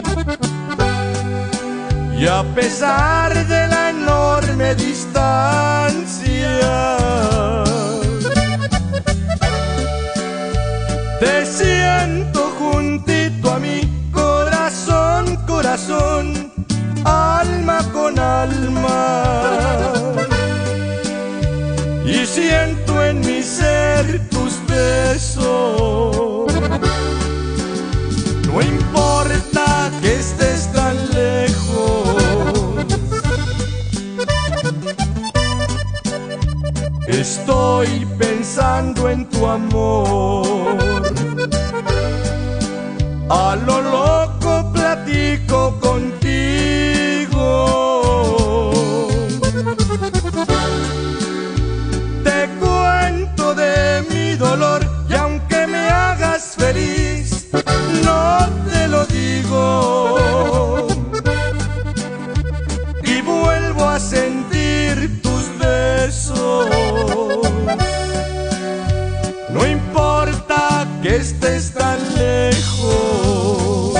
Y a pesar de la enorme distancia, te siento juntito a mí, corazón, corazón, alma con alma. Y siento en mi ser tus besos. No importa que estés tan lejos, estoy pensando en tu amor. A lo loco platico contigo, te cuento de mi dolor, y aunque me hagas feliz, no te lo digo. Y vuelvo a sentir tus besos. No importa que estés tan lejos.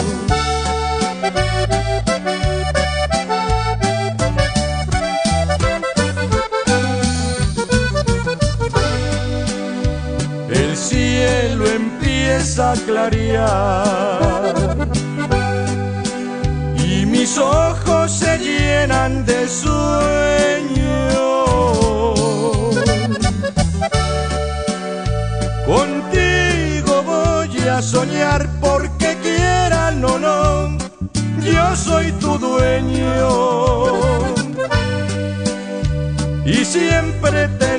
El cielo empieza a clarear y mis ojos se llenan de sueño. Contigo voy a soñar, porque quieran o no, yo soy tu dueño. Y siempre te